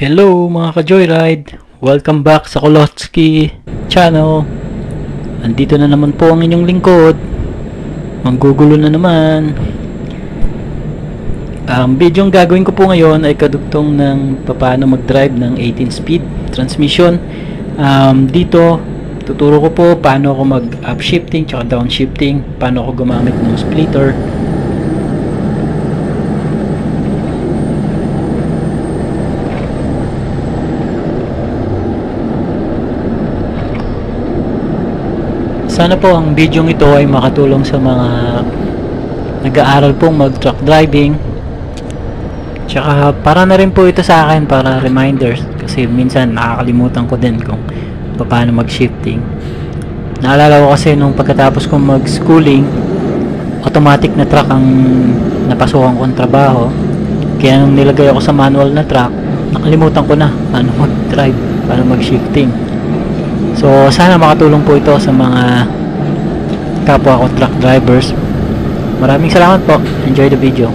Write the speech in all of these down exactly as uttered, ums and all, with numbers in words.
Hello mga ka-joyride! Welcome back sa Kolotsky channel. Andito na naman po ang inyong lingkod. Manggugulo na naman. Ang video ang gagawin ko po ngayon ay kadugtong ng paano mag-drive ng eighteen speed transmission. um, Dito tuturo ko po paano ako mag-upshifting tsaka downshifting, paano ako gumamit ng splitter. Sana po ang video ito ay makatulong sa mga nag-aaral pong mag-truck driving. Tsaka para na rin po ito sa akin, para reminders, kasi minsan nakakalimutan ko din kung paano mag-shifting. Naalala ko kasi nung pagkatapos kong mag-schooling, automatic na truck ang napasukan kong trabaho. Kaya nung nilagay ako sa manual na truck, nakalimutan ko na paano mag-drive, paano mag-shifting. So, sana makatulong po ito sa mga kapwa ko truck drivers. Maraming salamat po. Enjoy the video.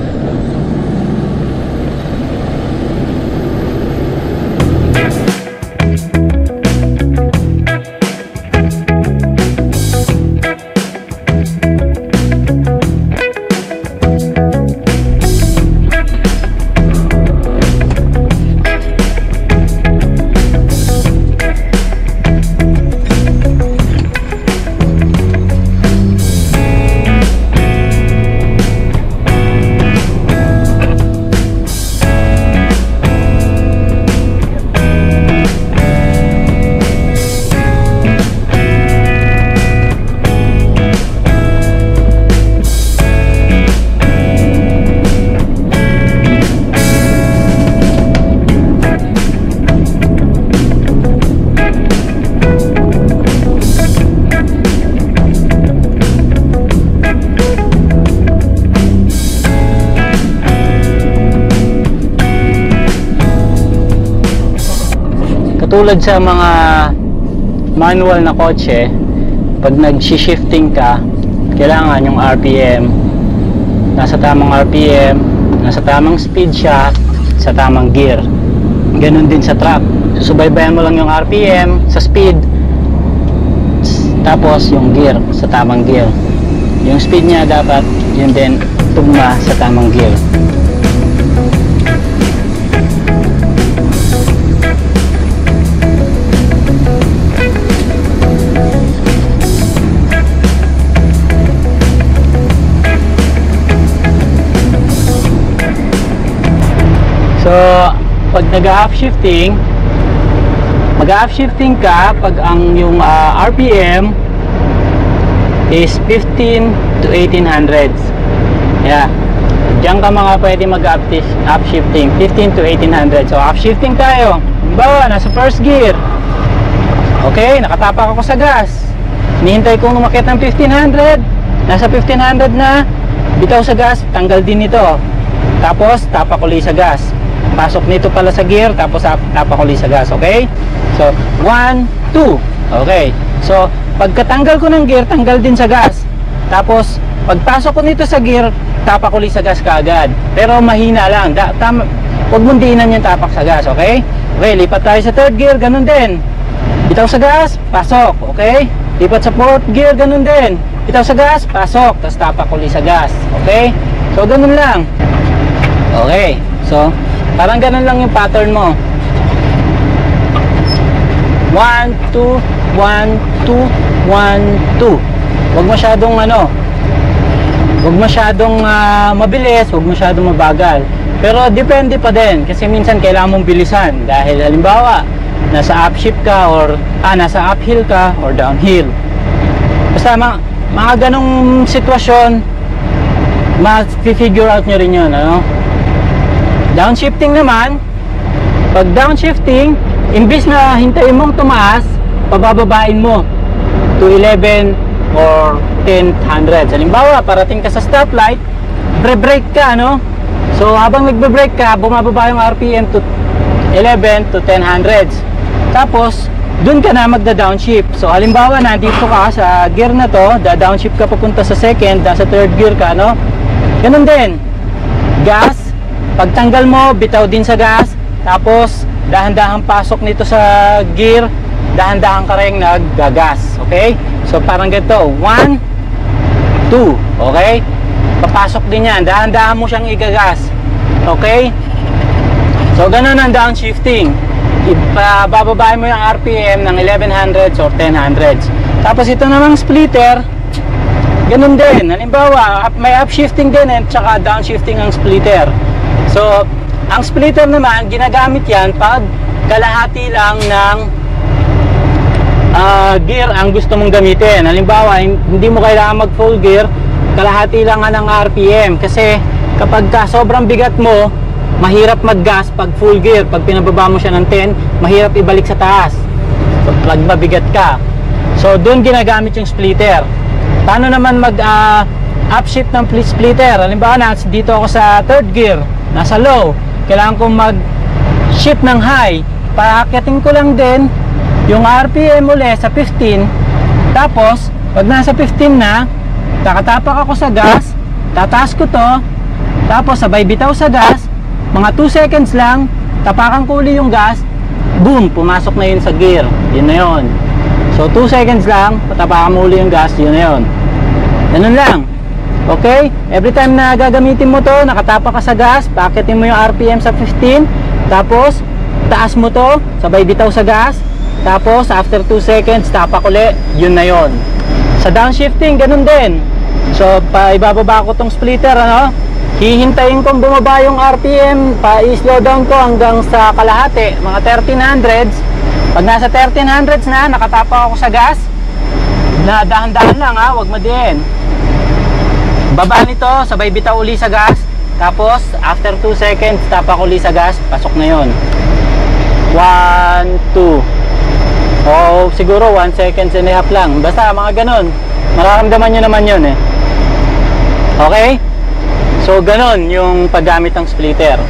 Tulad sa mga manual na kotse, pag nag-shifting ka, kailangan yung R P M nasa tamang R P M, nasa tamang speed siya, sa tamang gear. Ganun din sa truck, susubaybayan mo lang yung R P M sa speed, tapos yung gear sa tamang gear. Yung speed niya dapat yun din tugma sa tamang gear. So, pag nag-upshifting, mag-upshifting ka pag ang yung uh, R P M is fifteen to eighteen hundreds. Yeah. Diyan ka mga pwede mag-upshifting, fifteen to eighteen hundreds. So, upshifting tayo. Halimbawa, nasa first gear. Okay, nakatapak ako sa gas. Hinihintay kong umakyat ng fifteen hundred. Nasa fifteen hundred na, bitaw sa gas, tanggal din ito. Tapos, tapak uli sa gas. Pasok nito pala sa gear, tapos tapak uli sa gas, okay? So, one, two. Okay. So, pagkatanggal ko ng gear, tanggal din sa gas. Tapos, pagpasok ko nito sa gear, tapak uli sa gas kaagad. Pero mahina lang. Da, tam, huwag mong diinan yung tapak sa gas, okay? Okay, lipat tayo sa third gear, ganun din. Bitaw sa gas, pasok, okay? Lipat sa fourth gear, ganun din. Bitaw sa gas, pasok, tapos tapak uli sa gas, okay? So, ganun lang. Okay. So, parang ganun lang yung pattern mo. one, two, one, two, one, two. Huwag masyadong ano, huwag masyadong uh, mabilis, huwag masyadong mabagal. Pero depende pa din, kasi minsan kailangan mong bilisan. Dahil halimbawa, nasa upshift ka or ah, nasa uphill ka or downhill. Basta mga, mga ganong sitwasyon, ma-figure out nyo rin yun, ano? Downshifting naman, pag downshifting, imbis na hintayin mong tumaas, pabababain mo to eleven or ten hundreds. Halimbawa, parating ka sa stoplight, bre-brake ka, no? So, habang nagbe-brake ka, bumababa yung R P M to eleven to ten hundreds. Tapos, dun ka na magda-downshift. So, halimbawa, nandito ka sa gear na to, da-downshift ka papunta sa second, nasa third gear ka, no? Ganun din. Gas, pagtanggal mo, bitaw din sa gas, tapos dahan-dahan pasok nito sa gear, dahan-dahan ka rin naggagas. Okay? So parang ganito, one, two. Okay? Papasok din yan, dahan-dahan mo siyang igagas. Okay? So ganun ang downshifting. Ibababae mo yung R P M ng eleven hundreds or ten hundreds. Tapos ito namang splitter, ganun din. Halimbawa, may upshifting din at saka downshifting ang splitter. So, ang splitter naman, ginagamit yan pag kalahati lang ng uh, gear ang gusto mong gamitin. Halimbawa, hindi mo kailangan mag full gear, kalahati lang ng R P M. Kasi kapag ka sobrang bigat mo, mahirap mag-gas pag full gear. Pag pinababa mo siya ng ten, mahirap ibalik sa taas. So, pag mabigat ka. So, doon ginagamit yung splitter. Paano naman mag uh, upshift ng splitter? Halimbawa na, dito ako sa third gear, nasa low. Kailangan kong mag-shift ng high. Paakyatin ko lang din yung R P M ulit sa fifteen. Tapos, pag nasa fifteen na, takatapak ako sa gas, tataas ko to, tapos sabay bitaw sa gas, mga two seconds lang, tapakan ko uli yung gas, boom, pumasok na yun sa gear. Yun na yun. So two seconds lang, patapakan mo uli yung gas, yun na yun. Ganun lang. Okay? Every time na gagamitin mo to, nakatapak ka sa gas, paakitin mo yung R P M sa fifteen, tapos taas mo to, sabay bitaw sa gas, tapos after two seconds, tapak uli, yun na yun. Sa downshifting, ganun din. So, pa ibababa ko tong splitter, ano? Hihintayin kong bumaba yung R P M, pa i-slow down ko hanggang sa kalahati, mga thirteen hundreds. Pag nasa thirteen hundreds na, nakatapa ako sa gas, na dahan-dahan lang ha, wag madiin. Baba nito, sabay bitaw uli sa gas, tapos after two seconds, tapak uli sa gas, pasok na yon. one, two. O siguro one seconds and a half lang. Basta mga ganun. Mararamdaman nyo naman yun eh. Okay? So ganun yung paggamit ng splitter.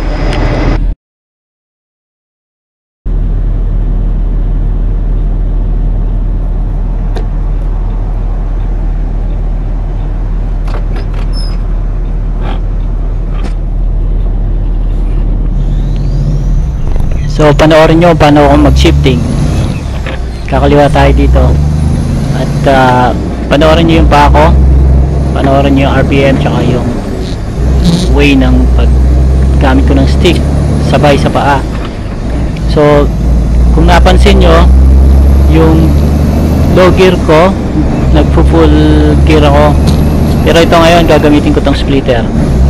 So panoorin nyo paano ako mag-shifting. Kakaliwa tayo dito. At uh, panoorin nyo yung pa ako. Panoorin nyo yung R P M tsaka yung way ng paggamit ko ng stick sabay sa paa. So kung napansin nyo, yung low gear ko, nagpo-full gear ako. Pero ito ngayon gagamitin ko tong splitter.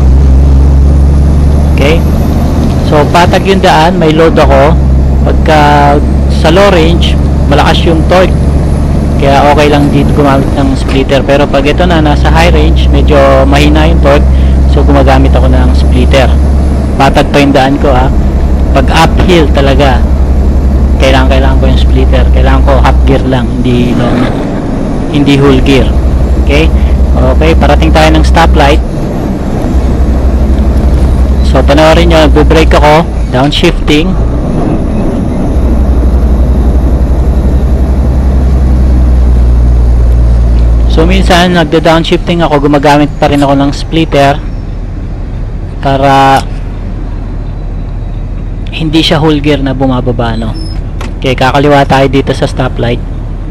Okay? So patag yung daan, may load ako. Pagka sa low range, malakas yung torque, kaya okay lang dito gumamit ng splitter. Pero pag ito na nasa high range, medyo mahina yung torque, so gumagamit ako ng splitter. Patag pa yung daan ko ha. Pag uphill talaga, kailangan kailangan ko yung splitter. Kailangan ko half gear lang, hindi hindi whole gear. Okay? Okay, parating tayo ng stoplight. So panoorin nyo, nagbe-brake ako, downshifting. So minsan nagda-downshifting ako, gumagamit pa rin ako ng splitter para hindi siya whole gear na bumababa, no? Okay, kakaliwa tayo dito sa stoplight.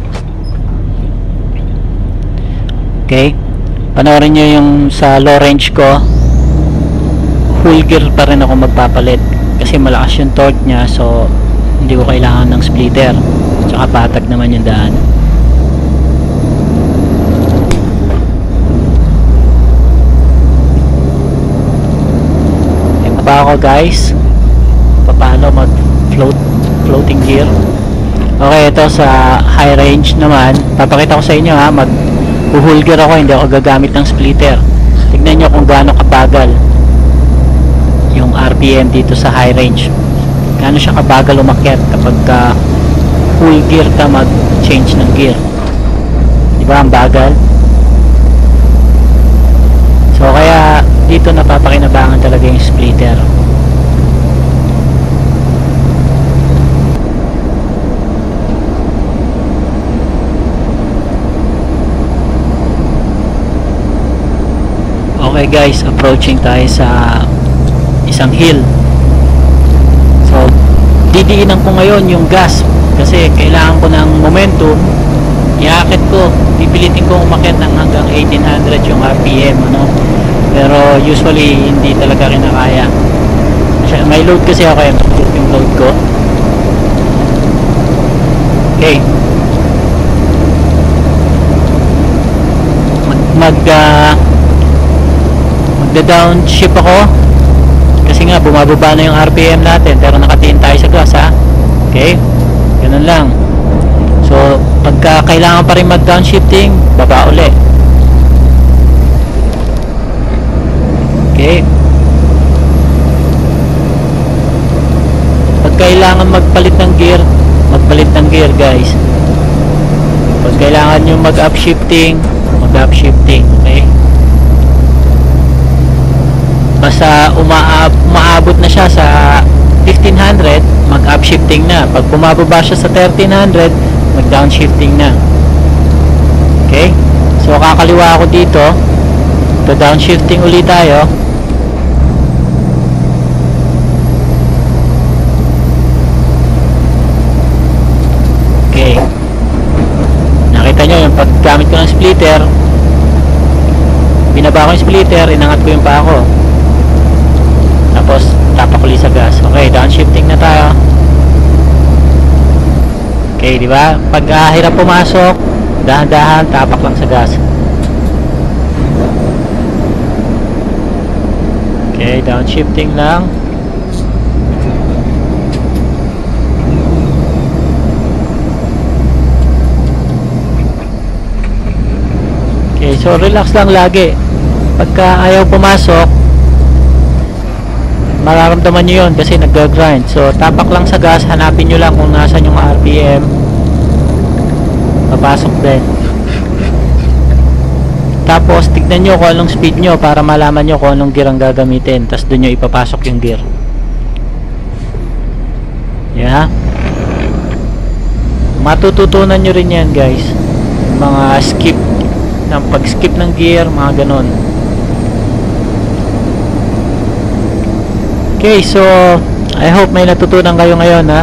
Okay, panoorin nyo yung sa low range ko, full gear pa rin ako magpapalit kasi malakas yung torque nya, so hindi ko kailangan ng splitter, tsaka patag naman yung daan. Ito pa ako guys, paano mag float floating gear. Okay, ito sa high range naman, papakita ko sa inyo ha, mag full gear ako, hindi ako gagamit ng splitter. Tignan nyo kung gaano kabagal yung R P M dito sa high range, gaano siya kabagal umakyat kapag uh, full gear ka mag change ng gear, di ba? Ang bagal. So kaya dito napapakinabangan talaga yung splitter. Okay guys, approaching tayo sa isang hill. So didiinan ko ngayon yung gas kasi kailangan ko ng momentum. Iakit ko, pipilitin ko umakyat ng hanggang eighteen hundred yung R P M, ano. Pero usually hindi talaga kinakaya. May load kasi ako, eh, yung load ko. Okay. Mag mag uh, magda-downshift ako kasi nga bumababa na yung R P M natin pero nakatiin tayo sa gas, ha. Okay, ganun lang. So pagka kailangan pa rin mag downshifting, baba uli. Okay, pag kailangan magpalit ng gear, magpalit ng gear, guys. Pag kailangan nyo mag upshifting, mag upshifting. Okay, basta umaab umaabot na siya sa fifteen hundred, mag upshifting na. Pag bumababa siya sa thirteen hundred, mag downshifting na. Okay, so kakaliwa ako dito, to downshifting ulit tayo. Okay, nakita nyo yung paggamit ko ng splitter, binaba ko yung splitter, inangat ko yung paa ko, tapos tapak ulit sa gas. Okay, downshifting na tayo. Okay, di ba? Pag uh, hirap pumasok, dahan-dahan, tapak lang sa gas. Okay, downshifting lang. Okay, so relax lang lagi. Pagka ayaw pumasok, mararamdaman nyo yun kasi nag-grind. So tapak lang sa gas, hanapin nyo lang kung nasan yung R P M, papasok din. Tapos tignan nyo kung anong speed nyo para malaman nyo kung anong gear ang gagamitin, tapos dun nyo ipapasok yung gear. Yeah, matututunan nyo rin yan, guys, mga skip ng pag-skip ng gear, mga ganon. Okay, so I hope may natutunan kayo ngayon, ha.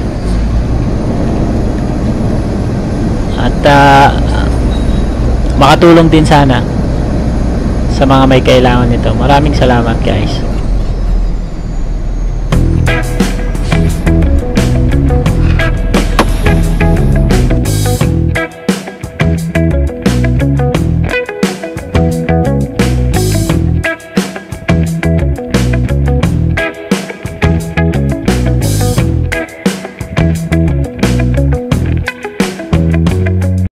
At uh, makatulong din sana sa mga may kailangan nito. Maraming salamat, guys.